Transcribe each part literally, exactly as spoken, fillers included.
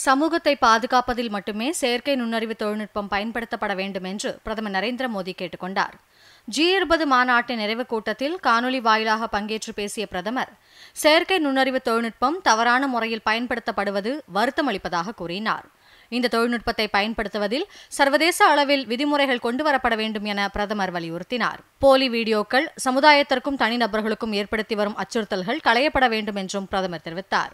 சமூகத்தை பாதுகாப்பதில் மட்டுமே செயற்கை நுண்ணறிவு தொழில்நுட்பம் பயன்படுத்தப்பட வேண்டும் என்று பிரதமர் நரேந்திர மோடி கேட்டுக் கொண்டார். ஜி இருபது மாநாட்டின் நிறைவு கூட்டத்தில் காணொலி வாயிலாக பங்கேற்று பேசிய பிரதமர், செயற்கை நுண்ணறிவு தொழில்நுட்பம் தவறான முறையில் பயன்படுத்தப்படுவது வருத்தமளிப்பதாக கூறினார். இந்த தொழில்நுட்பத்தை பயன்படுத்துவதில் சர்வதேச அளவில் விதிமுறைகள் கொண்டுவரப்பட வேண்டும் என பிரதமர் வலியுறுத்தினார். போலி வீடியோக்கள் சமுதாயத்திற்கும் தனிநபர்களுக்கும் ஏற்படுத்தி வரும் அச்சுறுத்தல்கள் களையப்பட வேண்டும் என்றும் பிரதமர் தெரிவித்தார்.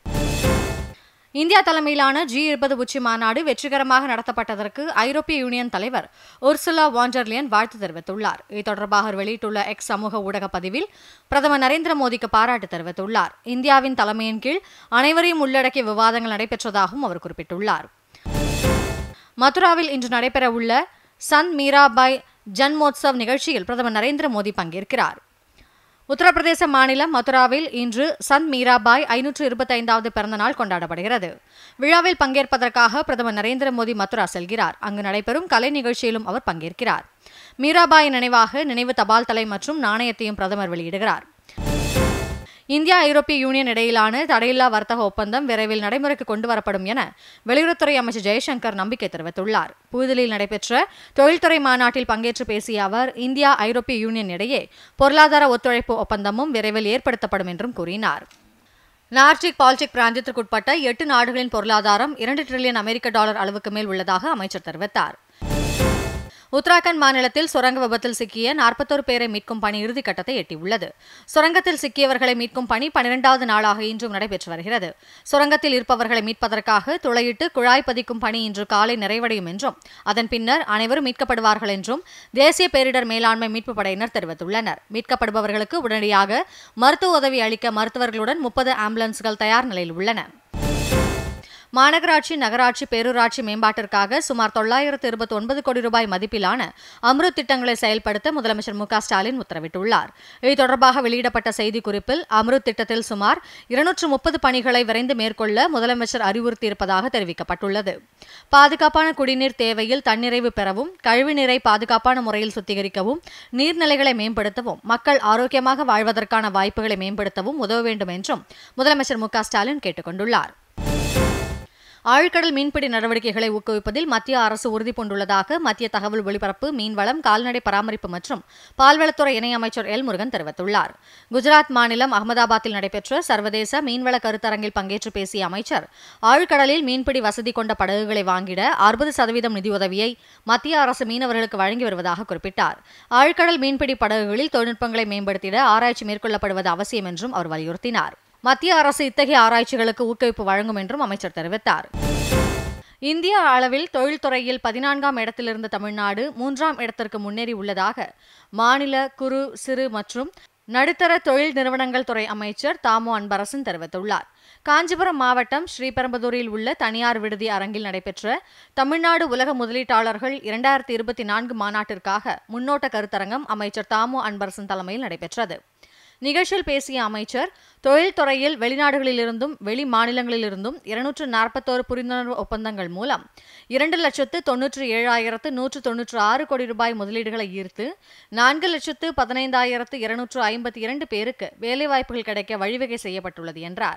இந்தியா தலைமையிலான ஜி இருபது உச்சி மாநாடு வெற்றிகரமாக நடத்தப்பட்டதற்கு ஐரோப்பிய யூனியன் தலைவர் உர்சுலா வான் டெர் லியன் வாழ்த்து தெரிவித்துள்ளார். இது தொடர்பாக அவர் வெளியிட்டுள்ள எக்ஸ் சமூக ஊடக பதிவில் பிரதமர் நரேந்திர மோடிக்கு பாராட்டு தெரிவித்துள்ளார். இந்தியாவின் தலைமையின் கீழ் அனைவரையும் உள்ளடக்கிய விவாதங்கள் நடைபெற்றதாகவும் அவர் குறிப்பிட்டுள்ளார். மதுராவில் இன்று நடைபெறவுள்ள சந்த் மீராபாய் ஜன்மோத்சவ் நிகழ்ச்சியில் பிரதமர் நரேந்திர மோடி பங்கேற்கிறார். உத்தரப்பிரதேச மாநிலம் மதுராவில் இன்று சந்த் மீராபாய் ஐநூற்று இருபத்தி ஐந்தாவது பிறந்தநாள் கொண்டாடப்படுகிறது. விழாவில் பங்கேற்பதற்காக பிரதமர் நரேந்திர மோடி மதுரா செல்கிறார். அங்கு நடைபெறும் கலை நிகழ்ச்சியிலும் அவர் பங்கேற்கிறார். மீராபாய் நினைவாக நினைவு தபால் தலை மற்றும் நாணயத்தையும் பிரதமர் வெளியிடுகிறார். இந்தியா ஐரோப்பிய யூனியன் இடையிலான தடையில்லா வர்த்தக ஒப்பந்தம் விரைவில் நடைமுறைக்கு கொண்டுவரப்படும் என வெளியுறவுத்துறை அமைச்சர் ஜெய்சங்கர் நம்பிக்கை தெரிவித்துள்ளார். புதுதில்லியில் நடைபெற்ற தொழில்துறை மாநாட்டில் பங்கேற்று பேசிய அவர், இந்தியா ஐரோப்பிய யூனியன் இடையே பொருளாதார ஒத்துழைப்பு ஒப்பந்தமும் விரைவில் ஏற்படுத்தப்படும் என்றும் கூறினார். நார்டிக் பால்டிக் பிராந்தியத்திற்குட்பட்ட எட்டு நாடுகளின் பொருளாதாரம் இரண்டு டிரில்லியன் அமெரிக்க டாலர் அளவுக்கு மேல் உள்ளதாக அமைச்சர் தெரிவித்தார். உத்தராகண்ட் மாநிலத்தில் சுரங்க விபத்தில் சிக்கிய நாற்பத்தொரு பேரை மீட்கும் பணி இறுதிக்கட்டத்தை எட்டியுள்ளது. சுரங்கத்தில் சிக்கியவர்களை மீட்கும் பணி பனிரெண்டாவது நாளாக இன்றும் நடைபெற்று வருகிறது. சுரங்கத்தில் இருப்பவர்களை மீட்பதற்காக துளையிட்டு குழாய் பதிக்கும் பணி இன்று காலை நிறைவடையும் என்றும் அதன் பின்னர் அனைவரும் மீட்கப்படுவார்கள் என்றும் தேசிய பேரிடர் மேலாண்மை மீட்புப் படையினர் தெரிவித்துள்ளனர். மீட்கப்படுபவர்களுக்கு உடனடியாக மருத்துவ உதவி அளிக்க மருத்துவர்களுடன் முப்பது ஆம்புலன்ஸ்கள் தயார் நிலையில் உள்ளன. மாநகராட்சி, நகராட்சி, பேரூராட்சி மேம்பாட்டிற்காக சுமார் தொள்ளாயிரத்து இருபத்தி ஒன்பது கோடி ரூபாய் மதிப்பிலான அம்ருத் திட்டங்களை செயல்படுத்த முதலமைச்சர் மு க ஸ்டாலின் உத்தரவிட்டுள்ளார். இது தொடர்பாக வெளியிடப்பட்ட செய்திக்குறிப்பில், அம்ருத் திட்டத்தில் சுமார் இருநூற்று முப்பது பணிகளை விரைந்து மேற்கொள்ள முதலமைச்சர் அறிவுறுத்தியிருப்பதாக தெரிவிக்கப்பட்டுள்ளது. பாதுகாப்பான குடிநீர் தேவையில் தன்னிறைவு பெறவும், கழிவுநீரை பாதுகாப்பான முறையில் சுத்திகரிக்கவும், நீர்நிலைகளை மேம்படுத்தவும், மக்கள் ஆரோக்கியமாக வாழ்வதற்கான வாய்ப்புகளை மேம்படுத்தவும் உதவ வேண்டும் என்றும் முதலமைச்சர் மு க ஸ்டாலின் கேட்டுக் கொண்டுள்ளார். ஆழ்கடல் மீன்பிடி நடவடிக்கைகளை ஊக்குவிப்பதில் மத்திய அரசு உறுதிபூண்டுள்ளதாக மத்திய தகவல் ஒலிபரப்பு, மீன்வளம், கால்நடை பராமரிப்பு மற்றும் பால்வளத்துறை இணையமைச்சர் எல் முருகன் தெரிவித்துள்ளார். குஜராத் மாநிலம் அகமதாபாத்தில் நடைபெற்ற சர்வதேச மீன்வள கருத்தரங்கில் பங்கேற்று பேசிய அமைச்சர், ஆழ்கடலில் மீன்பிடி வசதி கொண்ட படகுகளை வாங்கிட அறுபது சதவீதம் நிதியுதவியை மத்திய அரசு மீனவர்களுக்கு வழங்கி வருவதாக குறிப்பிட்டார். ஆழ்கடல் மீன்பிடி படகுகளில் தொழில்நுட்பங்களை மேம்படுத்திட ஆராய்ச்சி மேற்கொள்ளப்படுவது அவசியம் என்றும் அவர் வலியுறுத்தினார். மத்திய அரசு இத்தகைய ஆராய்ச்சிகளுக்கு ஊக்குவிப்பு வழங்கும் என்றும் அமைச்சர் தெரிவித்தார். இந்திய அளவில் தொழில்துறையில் பதினான்காம் இடத்திலிருந்த தமிழ்நாடு மூன்றாம் இடத்திற்கு முன்னேறி உள்ளதாக மாநில குறு, சிறு மற்றும் நடுத்தர தொழில் நிறுவனங்கள் துறை அமைச்சர் தாமு அன்பரசன் தெரிவித்துள்ளார். காஞ்சிபுரம் மாவட்டம் ஸ்ரீபெரும்புதூரில் உள்ள தனியார் விடுதி அரங்கில் நடைபெற்ற தமிழ்நாடு உலக முதலீட்டாளர்கள் இரண்டாயிரத்தி இருபத்தி நான்கு மாநாட்டிற்காக முன்னோட்ட கருத்தரங்கம் அமைச்சர் தாமு அன்பரசன் தலைமையில் நடைபெற்றது. நிகழ்ச்சியில் பேசிய அமைச்சர், தொழில்துறையில் வெளிநாடுகளிலிருந்தும் வெளி மாநிலங்களிலிருந்தும் இருநூற்று நாற்பத்தோரு புரிந்துணர்வு ஒப்பந்தங்கள் மூலம் இரண்டு லட்சத்து தொன்னூற்றி ஏழாயிரத்து நூற்று தொன்னூற்று ஆறு கோடி ரூபாய் முதலீடுகளை ஈர்த்து நான்கு லட்சத்து பதினைந்தாயிரத்து இருநூற்று ஐம்பத்தி இரண்டு பேருக்கு வேலைவாய்ப்புகள் கிடைக்க வழிவகை செய்யப்பட்டுள்ளது என்றார்.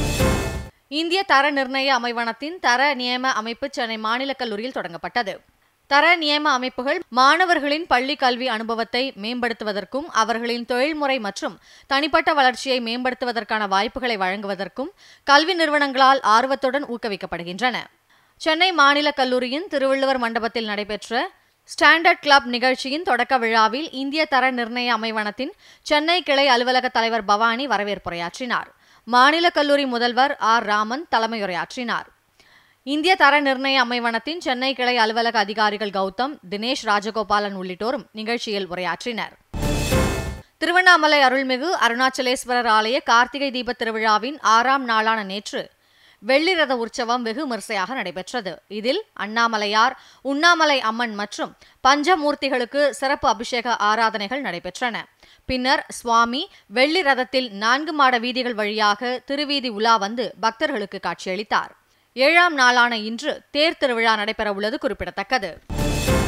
இந்திய தர நிர்ணய அமைவனத்தின் தர நியம அமைப்பு சென்னை மாநில கல்லூரியில் தொடங்கப்பட்டது. தர நியம அமைப்புகள் மாணவர்களின் பள்ளி கல்வி அனுபவத்தை மேம்படுத்துவதற்கும், அவர்களின் தொழில்முறை மற்றும் தனிப்பட்ட வளர்ச்சியை மேம்படுத்துவதற்கான வாய்ப்புகளை வழங்குவதற்கும் கல்வி நிறுவனங்களால் ஆர்வத்துடன் ஊக்குவிக்கப்படுகின்றன. சென்னை மாநில கல்லூரியின் திருவள்ளுவர் மண்டபத்தில் நடைபெற்ற ஸ்டாண்டர்ட் கிளப் நிகழ்ச்சியின் தொடக்க விழாவில் இந்திய தர நிர்ணய அமைவனத்தின் சென்னை கிளை அலுவலக தலைவர் பவானி வரவேற்புரையாற்றினார். மாநில கல்லூரி முதல்வர் ஆர் ராமன் தலைமையுரையாற்றினார். இந்திய தர நிர்ணய அமைவனத்தின் சென்னை கிளை அலுவலக அதிகாரிகள் கௌதம், தினேஷ், ராஜகோபாலன் உள்ளிட்டோரும் நிகழ்ச்சியில் உரையாற்றினர். திருவண்ணாமலை அருள்மிகு அருணாச்சலேஸ்வரர் ஆலய கார்த்திகை தீப திருவிழாவின் ஆறாம் நாளான நேற்று வெள்ளி ரத உற்சவம் வெகு விமரிசையாக நடைபெற்றது. இதில் அண்ணாமலையார், உண்ணாமலை அம்மன் மற்றும் பஞ்சமூர்த்திகளுக்கு சிறப்பு அபிஷேக ஆராதனைகள் நடைபெற்றன. பின்னர் சுவாமி வெள்ளி ரதத்தில் நான்கு மாட வீதிகள் வழியாக திருவீதி உலா வந்து பக்தர்களுக்கு காட்சியளித்தார். ஏழாம் நாளான இன்று தேர் திருவிழா நடைபெறவுள்ளது குறிப்பிடத்தக்கது.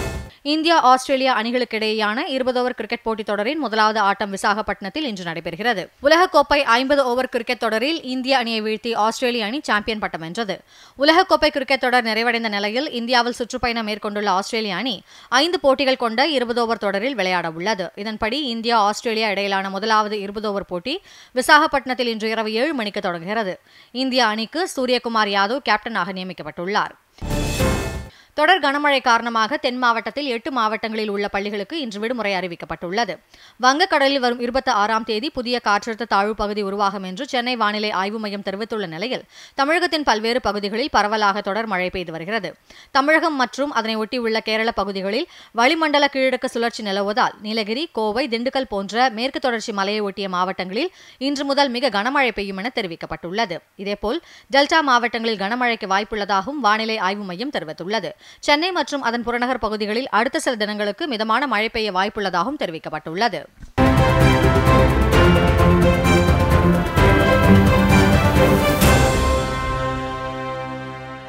இந்தியா ஆஸ்திரேலியா அணிகளுக்கிடையேயான இருபது ஓவர் கிரிக்கெட் போட்டித் தொடரின் முதலாவது ஆட்டம் விசாகப்பட்டினத்தில் இன்று நடைபெறுகிறது. உலகக்கோப்பை ஐம்பது ஓவர் கிரிக்கெட் தொடரில் இந்திய அணியை வீழ்த்தி ஆஸ்திரேலிய அணி சாம்பியன் பட்டம் வென்றது. உலகக்கோப்பை கிரிக்கெட் தொடர் நிறைவடைந்த நிலையில் இந்தியாவில் சுற்றுப்பயணம் மேற்கொண்டுள்ள ஆஸ்திரேலிய அணி ஐந்து போட்டிகள் கொண்ட இருபது ஓவர் தொடரில் விளையாட உள்ளது. இதன்படி இந்தியா ஆஸ்திரேலியா இடையிலான முதலாவது இருபது ஓவர் போட்டி விசாகப்பட்டினத்தில் இன்று இரவு ஏழு மணிக்கு தொடங்குகிறது. இந்திய அணிக்கு சூரியகுமார் யாதவ் கேப்டனாக நியமிக்கப்பட்டுள்ளார். தொடர் கனமழை காரணமாக தென் மாவட்டத்தில் எட்டு மாவட்டங்களில் உள்ள பள்ளிகளுக்கு இன்று விடுமுறை அறிவிக்கப்பட்டுள்ளது. வங்கக்கடலில் வரும் இருபத்தி ஆறாம் தேதி புதிய காற்றழுத்த தாழ்வு பகுதி உருவாகும் என்று சென்னை வானிலை ஆய்வு மையம் தெரிவித்துள்ள நிலையில் தமிழகத்தின் பல்வேறு பகுதிகளில் பரவலாக தொடர் மழை பெய்து வருகிறது. தமிழகம் மற்றும் அதனை ஒட்டியுள்ள கேரள பகுதிகளில் வளிமண்டல கீழடுக்கு சுழற்சி நிலவுவதால் நீலகிரி, கோவை, திண்டுக்கல் போன்ற மேற்கு தொடர்ச்சி மலையை ஒட்டிய மாவட்டங்களில் இன்று முதல் மிக கனமழை பெய்யும் என தெரிவிக்கப்பட்டுள்ளது. இதேபோல் டெல்டா மாவட்டங்களில் கனமழைக்கு வாய்ப்புள்ளதாகவும் வானிலை ஆய்வு மையம் தெரிவித்துள்ளது. சென்னை மற்றும் அதன் புறநகர் பகுதிகளில் அடுத்த சில தினங்களுக்கு மிதமான மழை பெய்ய வாய்ப்புள்ளதாகவும் தெரிவிக்கப்பட்டுள்ளது.